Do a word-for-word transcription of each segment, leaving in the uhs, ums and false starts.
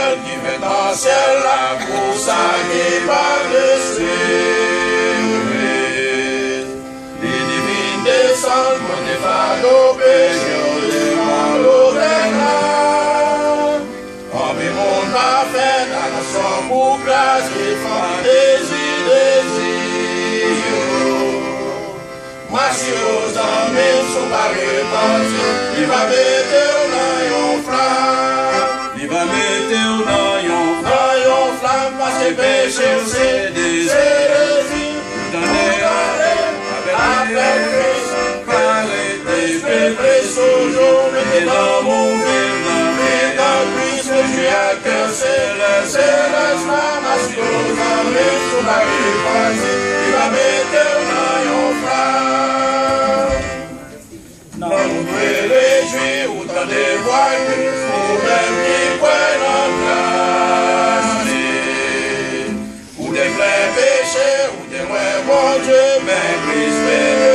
l'étoile qui fait dans le ciel la course à qui va descendre. Les divines descendent pour des fardeaux pécheurs devant l'autel là. En mes mondes parfaits, la nation pour grâce qui font désir, désir. Moi si aux amis sont pas repentis, il va mettre dans yon flamme. Il va mettre dans yon flamme, yon flamme, parce que péché c'est des hérésies. Donner avec Christ, arrêtez, péché toujours, mettez dans mon vie, dans Christ, que je suis à cœur céleste, céleste, ma si aux amis sont pas repentis, il va mettre dans yon flamme. Non, on peut réjouir autant de voix pour même qui prennent en place. Ou des pleins péchés, ou des moins bons Dieu, mais Christ fait le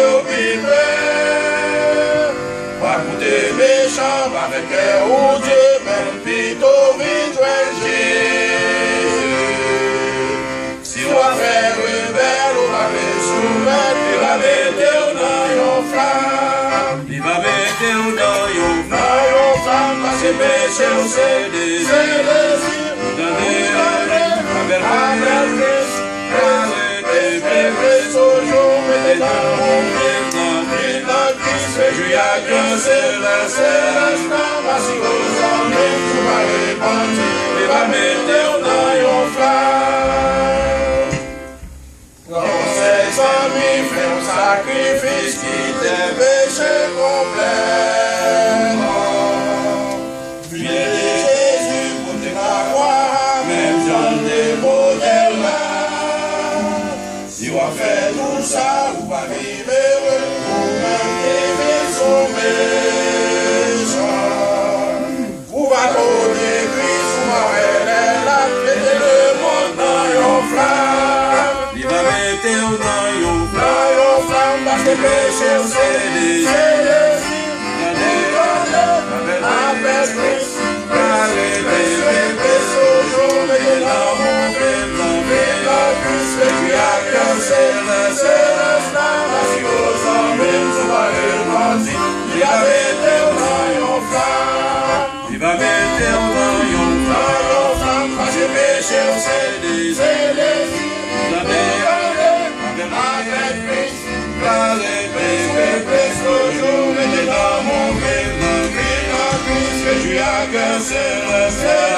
vivre. Pas pour des méchants, pas avec cœur ou Dieu, même plutôt vite Jésus. Si on va faire rebelle, on va les soumettre, il va mettre dans yon flamme. Il va mettre dans yon flamme, parce que péché on sait des désirs. Donner avec Christ, arrêtez, péché toujours, mettez dans mon pied, dans Christ, que je y a qu'un céleste, céleste, parce que aux amis, tout va repentir, il va mettre dans yon flamme. Quand ses amis font un sacrifice qui t'est péché complètement. Viens de Jésus pour te croire, même Jean des modèles là. Si on fait tout ça, on va vivre heureux, ou même vivre son méchant. On va connaître Christ, on va faire la fête, le monde dans yon flamme. Il va mettre dans yon flamme, yon flamme, parce que péché c'est des désirs. Avec Christ, arrêtez, péché toujours, mettez dans mon vie, dans Christ, que tu as qu'un céleste, céleste, parce que aux amis, tout va repentir. Il va mettre dans yon flamme, il va mettre dans yon flamme, yon flamme, parce que péché c'est des désirs. Avec Christ, arrêtez, péché toujours, mettez dans mon vie, dans Christ, que tu as qu'un céleste.